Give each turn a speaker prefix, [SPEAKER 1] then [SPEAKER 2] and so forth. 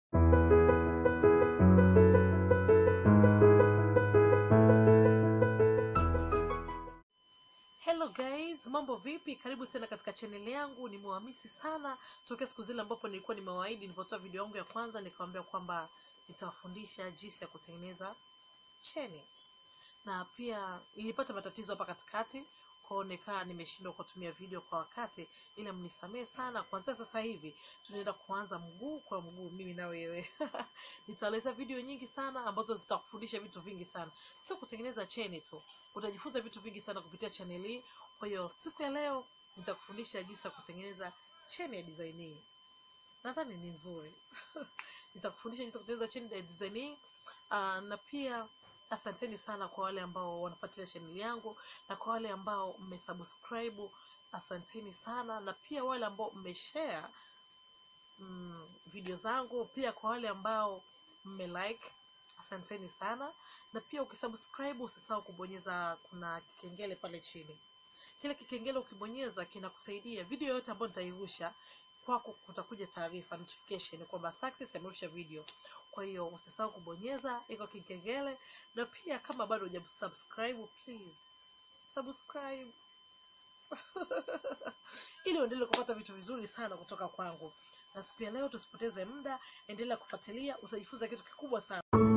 [SPEAKER 1] Hello guys, mambo vipi? Karibu tena katika channel yangu. Nimewamisi sana tokea siku zile ambapo nilikuwa nimewaahidi nilipotoa video yangu ya kwanza nikawaambia kwamba nitawafundisha jinsi ya kutengeneza cheni. Na pia nilipata matatizo hapa katikati, kuonekana nimeshindwa kutumia video kwa wakati, ila mnisamee sana. Kuanzia sasa hivi tunaenda kuanza mguu kwa mguu, mimi na wewe. Nitaeleza video nyingi sana ambazo zitakufundisha vitu vingi sana. Sio kutengeneza cheni tu, utajifunza vitu vingi sana kupitia channel hii. Kwa hiyo siku ya leo nitakufundisha jinsi ya kutengeneza cheni ya design hii. Nadhani ni nzuri. Nitakufundisha jinsi ya kutengeneza cheni ya design hii. Na pia asanteni sana kwa wale ambao wanafuatilia channel yangu, na kwa wale ambao mmesubscribe, asanteni sana, na pia wale ambao mmeshare video zangu, pia kwa wale ambao mmelike, asanteni sana. Na pia ukisubscribe usisahau kubonyeza kuna kikengele pale chini. Kile kikengele ukibonyeza kinakusaidia video yote ambayo nitairusha kwako kutakuja taarifa, notification kwamba success amerusha video. Kwa hiyo usisahau kubonyeza iko kikengele, na pia kama bado hujasubscribe, please subscribe ili uendelee kupata vitu vizuri sana kutoka kwangu. Na siku ya leo tusipoteze muda, endelea kufuatilia, utajifunza kitu kikubwa sana.